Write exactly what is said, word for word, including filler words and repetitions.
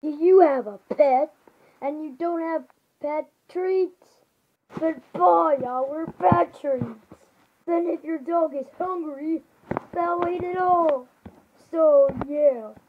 you have a pet, and you don't have pet treats, then buy our pet treats. Then if your dog is hungry, they'll eat it all. So yeah.